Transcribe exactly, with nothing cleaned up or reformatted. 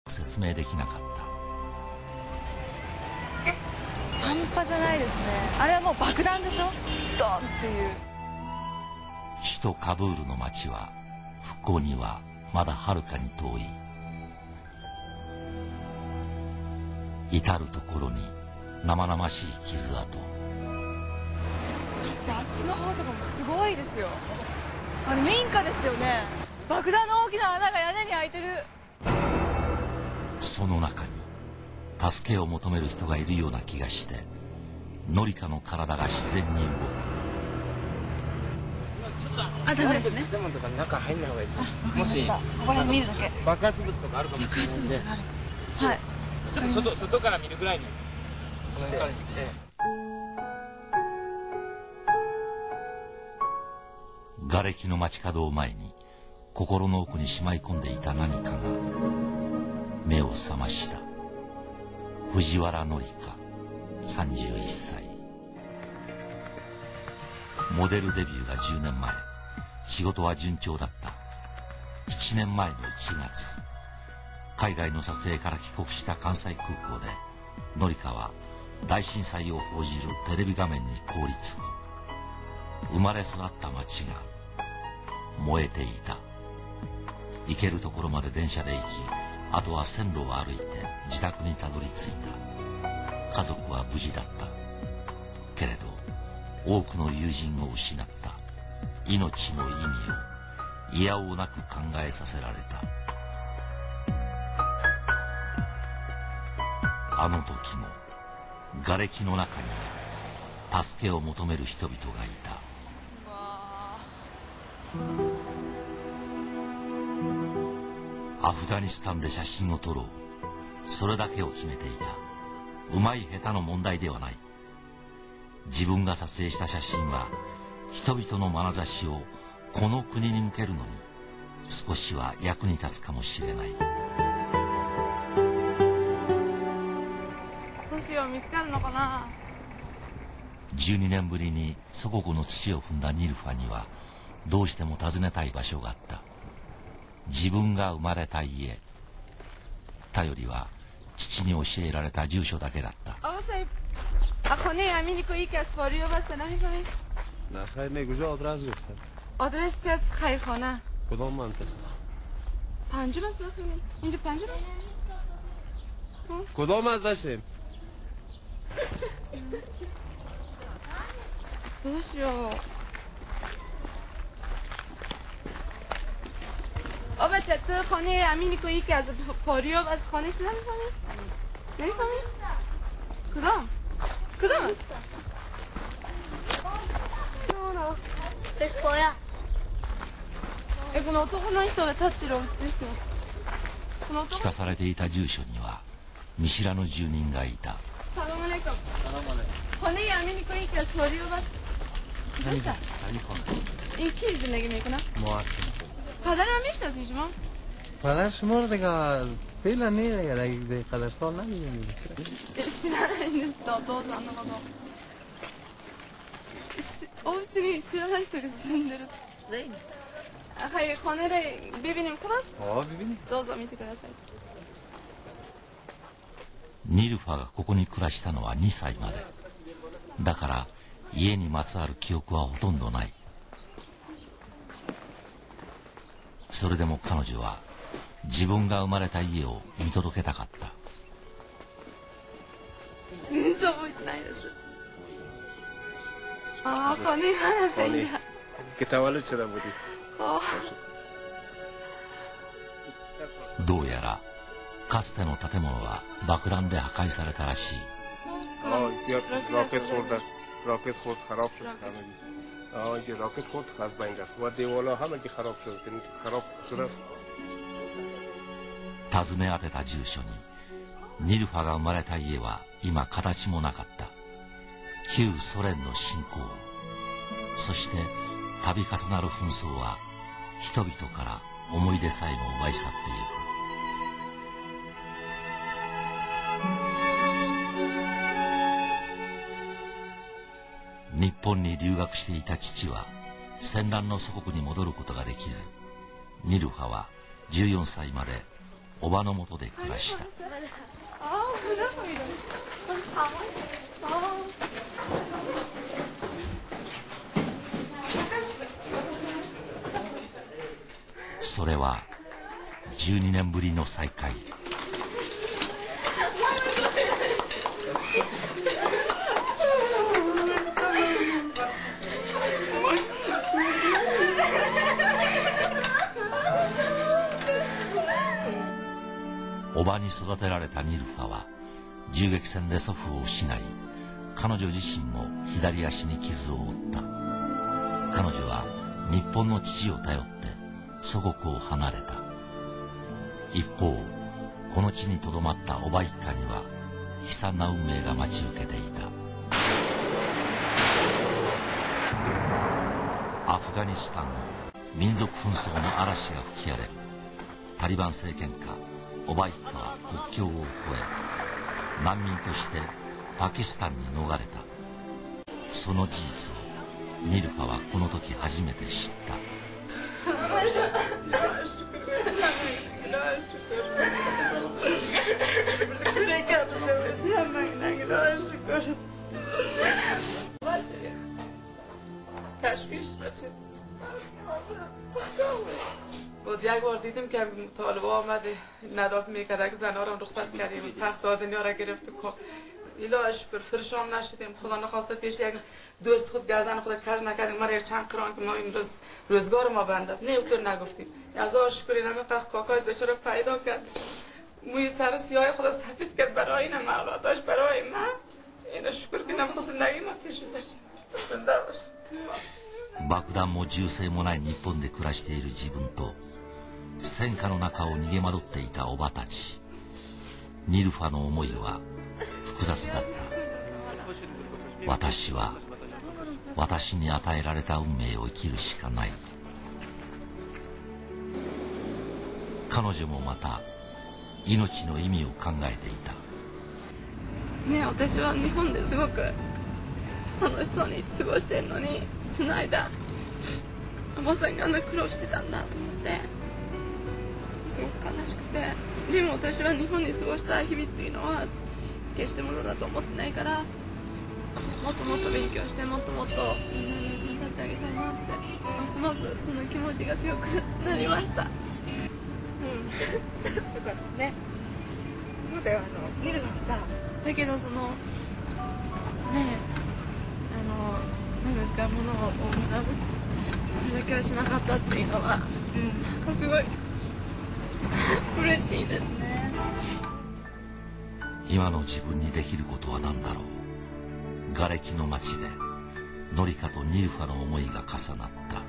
説明できなかった。 半端じゃないですね。あれはもう爆弾でしょ、ドンっていう。 首都カブールの街は復興にはまだはるかに遠い。至る所に生々しい傷跡。 だってあっちの方とかもすごいですよ。あれ民家ですよね。爆弾の大きな穴が屋根に開いてる。 その中に助けを求める人がいるような気がして、ノリカの体が自然に動く。 あ、ダメですね。 でもとか中入んない方がいいです。 もしここら辺見るだけ。 爆発物とかあるかもしれない。 爆発物がある。はい。 ちょっと外外から見るぐらいに。この辺からにして。 瓦礫の街角を前に心の奥にしまい込んでいた何かが目を覚ました。藤原紀香、さんじゅういっさい。モデルデビューがじゅうねんまえ。仕事は順調だった。ななねんまえのいちがつ、海外の撮影から帰国した関西空港で紀香は大震災を報じるテレビ画面に凍りつく。生まれ育った街が燃えていた。行けるところまで電車で行き、あとは線路を歩いて自宅にたどり着いた。家族は無事だった。けれど多くの友人を失った。命の意味をいやおうなく考えさせられた。あの時も瓦礫の中には助けを求める人々がいた。アフガニスタンで写真を撮ろう、それだけを決めていた。うまい下手の問題ではない。自分が撮影した写真は人々の眼差しをこの国に向けるのに少しは役に立つかもしれない。 どうしよう、見つかるのかな。 じゅうにねんぶりに祖国の土を踏んだニルファにはどうしても訪ねたい場所があった。自分が生まれた家。頼りは父に教えられた住所だけだった。 خانه امینی که یکی از فاریو بسته نمیفهمید؟ نه خیر نه کجا آدرس گفتن؟ آدرس چیه؟ خیرخانه. کدام منطقه؟ پنجم است بخونیم. اینجا پنجم است؟ کدام از باشیم؟ دوشو. آبا چطور خانه امینی که یکی از فاریو بسته خانهش نمیفهمید؟ نمیفهمید؟ کدام؟ کدام است؟ ペスコヤ。 え、この男の人が立ってるお家ですよ。この男。 聞かされていた住所には見知らぬ住人がいた。 サラマレコ。خانه امینی که یکی از فاریو بسته. نمی‌دونم. این کی زندگی میکنه؟ موافقم. پدرم میشناسید شما؟ پدر شما رو دیگه فعلا نه دیگه دیگه قدر سال نمی‌دونید. 知らないんですと、お父さんのこと。お家に知らない人が住んでる。はい、これでビビに来ます。 ああ、ビビに。 どうぞ見てください。 ニルファがここに暮らしたのはにさいまで。だから家にまつわる記憶はほとんどない。それでも彼女は自分が生まれた家を見届けたかった。 全然覚えてないです。ああ、خانه من است اینجا. که تولد شده بودی. どうやらかつての建物は爆弾で破壊されたらしい。 آه زیاد راکت خورد. راکت خورد خراب شد همه. آه اینجا راکت خورد از بین رفت. و دیوالا همه که خراب شد. خراب شده است. 訪ね当てた住所にニルファが生まれた家は今形もなかった。旧ソ連の侵攻、そして度重なる紛争は人々から思い出さえも奪い去っていく。日本に留学していた父は戦乱の祖国に戻ることができず、ニルファはじゅうよんさいまでおばのもとで暮らした。 それはじゅうにねんぶりの再会。おばに育てられたニルファは銃撃戦で祖父を失い、彼女自身も左足に傷を負った。彼女は日本の父を頼って祖国を離れた。一方、この地にとどまったおば一家には悲惨な運命が待ち受けていた。アフガニスタンの民族紛争の嵐が吹き荒れる。タリバン政権下、おば一家は国境を越え難民としてパキスタンに逃れた。その事実をニルファはこの時初めて知った。 بود یک بار دیدیم که طالبا آمده نداف میکرد که زنها رو رخصت کردیم تخت دادنیا را گرفت و ایلا شکر فرشان نشدیم. خدا نخواسته پیش یک دوست خود گردن خود کج نکردیم. ما چند قران که ما این روز روزگار ما بند است نه اونطور نگفتیم. از آن شکر اینم قخ کاکای بیچاره پیدا کرد موی سر سیاه خدا سفید کرد برای این مولاتاش برای من. اینا شکر که نم زندگی ما تیش بشه زنده باشه. 爆弾も銃声もない日本で暮らしている自分と戦火の中を逃げ惑っていたおばたち。ニルファの思いは複雑だった。私は私に与えられた運命を生きるしかない。彼女もまた命の意味を考えていた。 ねえ、私は日本ですごく楽しそうに過ごしてるのに、その間おばさんがあんな苦労してたんだと思ってすごく悲しくて、でも私は日本に過ごした日々っていうのは決してものだと思ってないから、もっともっと勉強してもっともっとみんなに役に立ってあげたいなって、ますますその気持ちが強くなりました。うんよかったね。そうだよ、あの見るのさ、だけどそのねえ、あの何ですか、物をもらうそれだけはしなかったっていうのは、うん、なんかすごい嬉しいですね。 今の自分にできることは何だろう。瓦礫の街でノリカとニルファの思いが重なった。